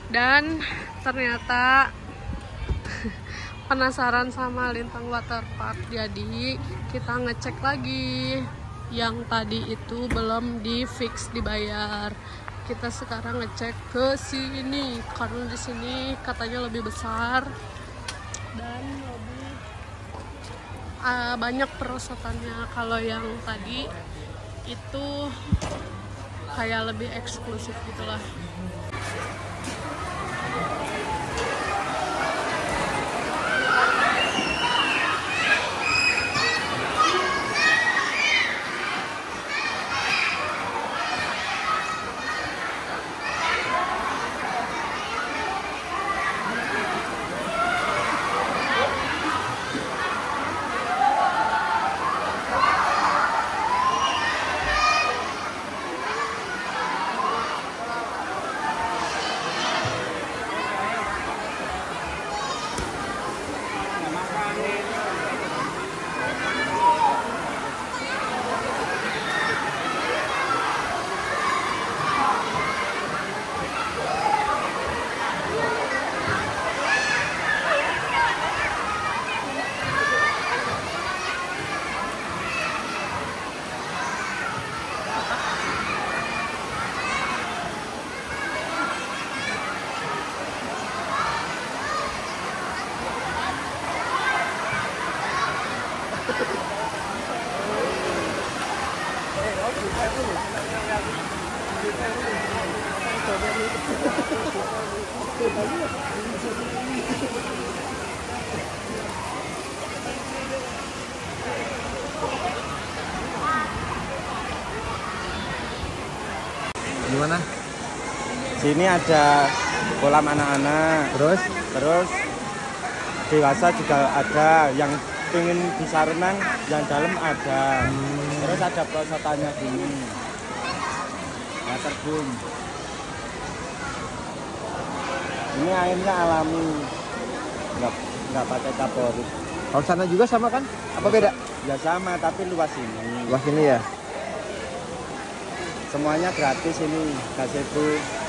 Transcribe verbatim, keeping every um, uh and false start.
Dan ternyata penasaran sama Lintang Waterpark, jadi kita ngecek lagi. Yang tadi itu belum di fix dibayar. Kita sekarang ngecek ke sini karena di sini katanya lebih besar dan lebih uh, banyak perosotannya. Kalau yang tadi itu kayak lebih eksklusif gitulah. Gimana? Sini ada kolam anak-anak. Terus? Terus dewasa juga ada, yang pengen bisa renang, yang dalam ada. Hmm. Terus ada perosotannya gini. Waterboom. Ini airnya alami, nggak nggak pakai kaporit. Kalau sana juga sama kan? Apa beda? Ya sama, tapi luas ini. Luas ini ya? Semuanya gratis ini, gazebo.